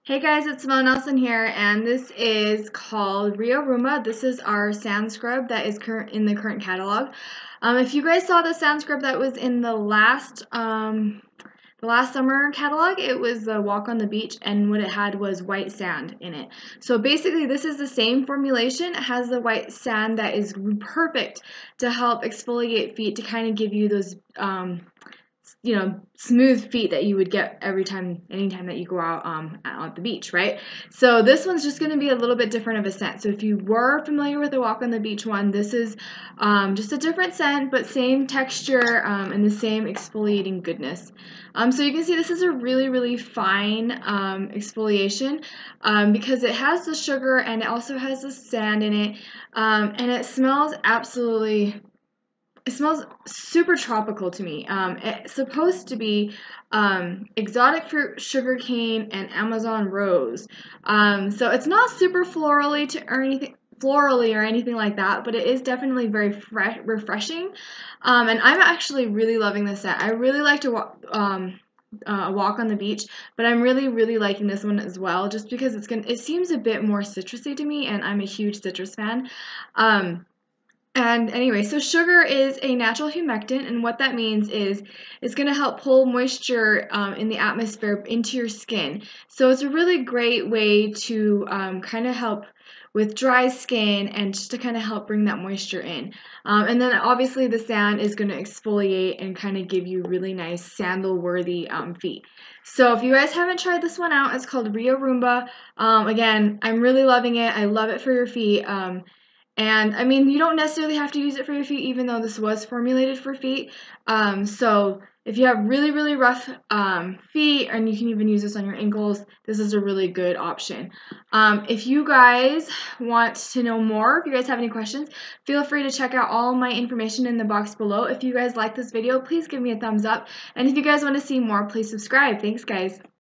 Hey guys, it's Mel Nelson here, and this is called Rio Roomba. This is our sand scrub that is in the current catalog. If you guys saw the sand scrub that was in the last summer catalog, it was the Walk on the Beach, and what it had was white sand in it. So basically, this is the same formulation. It has the white sand that is perfect to help exfoliate feet to kind of give you those smooth feet that you would get anytime that you go out at the beach, right? So this one's just going to be a little bit different of a scent. So if you were familiar with the Walk on the Beach one, this is just a different scent, but same texture and the same exfoliating goodness. So you can see this is a really, really fine exfoliation because it has the sugar and it also has the sand in it, and it smells super tropical to me. It's supposed to be exotic fruit, sugarcane, and Amazon rose. So it's not super florally or anything like that, but it is definitely very refreshing. And I'm actually really loving this scent. I really like to walk on the beach, but I'm really, really liking this one as well, just because it seems a bit more citrusy to me, and I'm a huge citrus fan. And anyway, so sugar is a natural humectant, and what that means is it's going to help pull moisture in the atmosphere into your skin. So it's a really great way to kind of help with dry skin and just to kind of help bring that moisture in. And then obviously the sand is going to exfoliate and kind of give you really nice sandal-worthy feet. So if you guys haven't tried this one out, it's called Rio Roomba. Again, I'm really loving it. I love it for your feet. And I mean, you don't necessarily have to use it for your feet, even though this was formulated for feet. So if you have really, really rough feet, and you can even use this on your ankles, this is a really good option. If you guys want to know more, if you guys have any questions, feel free to check out all my information in the box below. If you guys like this video, please give me a thumbs up. And if you guys want to see more, please subscribe. Thanks, guys.